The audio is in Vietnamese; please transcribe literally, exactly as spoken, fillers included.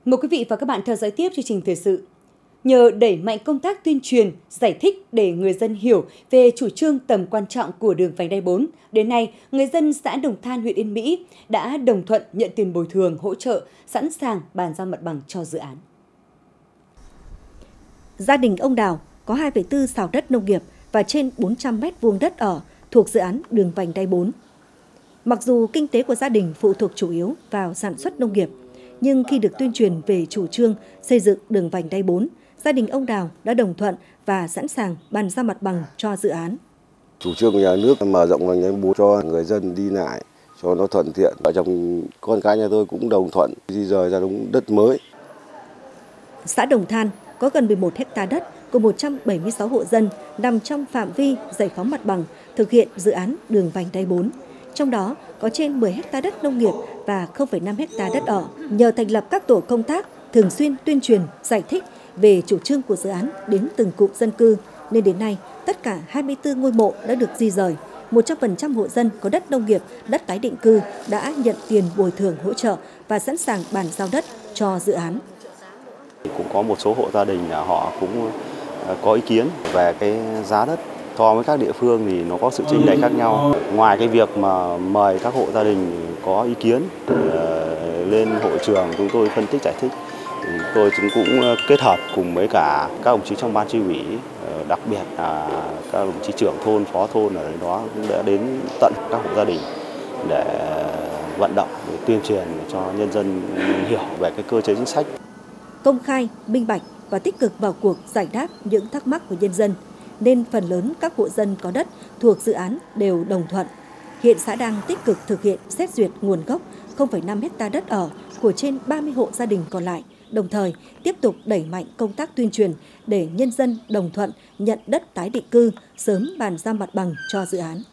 Mời quý vị và các bạn theo dõi tiếp chương trình thời sự. Nhờ đẩy mạnh công tác tuyên truyền, giải thích để người dân hiểu về chủ trương tầm quan trọng của đường vành đai bốn, đến nay, người dân xã Đồng Than, huyện Yên Mỹ đã đồng thuận nhận tiền bồi thường, hỗ trợ, sẵn sàng bàn giao mặt bằng cho dự án. Gia đình ông Đào có hai phẩy bốn sào đất nông nghiệp và trên bốn trăm mét vuông đất ở thuộc dự án đường vành đai bốn. Mặc dù kinh tế của gia đình phụ thuộc chủ yếu vào sản xuất nông nghiệp, nhưng khi được tuyên truyền về chủ trương xây dựng đường vành đai bốn, gia đình ông Đào đã đồng thuận và sẵn sàng bàn giao mặt bằng cho dự án. Chủ trương của nhà nước mở rộng vành đai bốn cho người dân đi lại cho nó thuận tiện. Vợ chồng con cái nhà tôi cũng đồng thuận di rời ra đúng đất mới. Xã Đồng Than có gần mười một héc ta đất của một trăm bảy mươi sáu hộ dân nằm trong phạm vi giải phóng mặt bằng thực hiện dự án đường vành đai bốn. Trong đó có trên mười héc ta đất nông nghiệp và không phẩy năm héc ta đất ở. Nhờ thành lập các tổ công tác thường xuyên tuyên truyền, giải thích về chủ trương của dự án đến từng cụm dân cư, nên đến nay tất cả hai mươi tư ngôi mộ đã được di rời. một trăm phần trăm hộ dân có đất nông nghiệp, đất tái định cư đã nhận tiền bồi thường hỗ trợ và sẵn sàng bàn giao đất cho dự án. Cũng có một số hộ gia đình là họ cũng có ý kiến về cái giá đất. So với các địa phương thì nó có sự chênh lệch khác nhau. Ngoài cái việc mà mời các hộ gia đình có ý kiến lên hội trường chúng tôi phân tích giải thích, tôi cũng kết hợp cùng với cả các đồng chí trong ban chi ủy, đặc biệt là các đồng chí trưởng thôn, phó thôn ở đó cũng đã đến tận các hộ gia đình để vận động, để tuyên truyền cho nhân dân hiểu về cái cơ chế chính sách. Công khai, minh bạch và tích cực vào cuộc giải đáp những thắc mắc của nhân dân, nên phần lớn các hộ dân có đất thuộc dự án đều đồng thuận. Hiện xã đang tích cực thực hiện xét duyệt nguồn gốc không phẩy năm héc ta đất ở của trên ba mươi hộ gia đình còn lại, đồng thời tiếp tục đẩy mạnh công tác tuyên truyền để nhân dân đồng thuận nhận đất tái định cư, sớm bàn giao mặt bằng cho dự án.